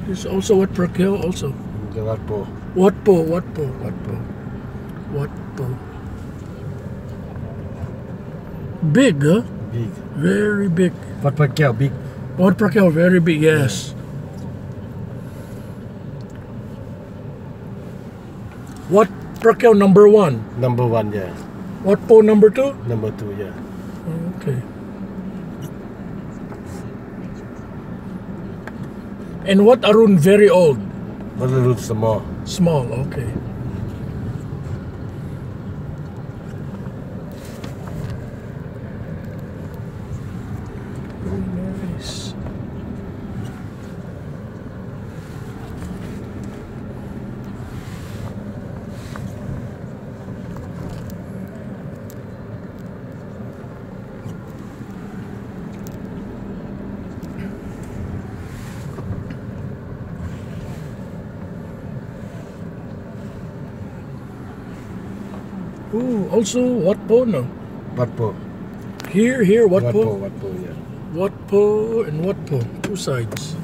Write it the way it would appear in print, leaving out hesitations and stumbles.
There's also what Pacquiao also. The Watpo. Watpo. Big, huh? Big. Very big. What Pacquiao? Big. What Pacquiao? Very big, yes. What Pacquiao number 1? Number 1, yeah. Watpo number 2? Number 2, yeah. Okay. And what Arun very old? What the roots more? Small, okay. Very nice. Ooh, also Watpo no? Watpo. Here, Watpo. Watpo, yeah. Watpo and Watpo, 2 sides.